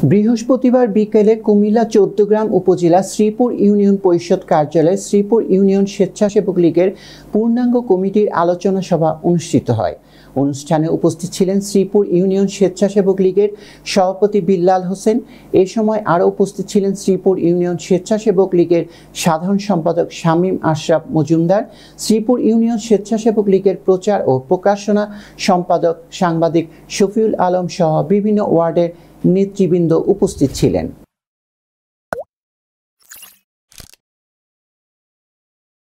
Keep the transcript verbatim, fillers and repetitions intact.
বৃহস্পতিবার বিকেলে কুমিল্লা চৌদ্দগ্রাম উপজেলা শ্রীপুর ইউনিয়ন পরিষদ কার্যালয়ে শ্রীপুর ইউনিয়ন স্বেচ্ছাসেবক লীগের পূর্ণাঙ্গ কমিটির আলোচনা সভা অনুষ্ঠিত হয়। অনুষ্ঠানে উপস্থিত ছিলেন শ্রীপুর ইউনিয়ন স্বেচ্ছাসেবক লীগের সভাপতি বিল্লাল হোসেন। এ সময় আরও উপস্থিত ছিলেন শ্রীপুর ইউনিয়ন স্বেচ্ছাসেবক লীগের সাধারণ সম্পাদক শামীম আশরাফ মজুমদার, শ্রীপুর ইউনিয়ন স্বেচ্ছাসেবক লীগের প্রচার ও প্রকাশনা সম্পাদক সাংবাদিক শফিউল আলম সহ বিভিন্ন ওয়ার্ডের নেতৃবৃন্দ উপস্থিত ছিলেন।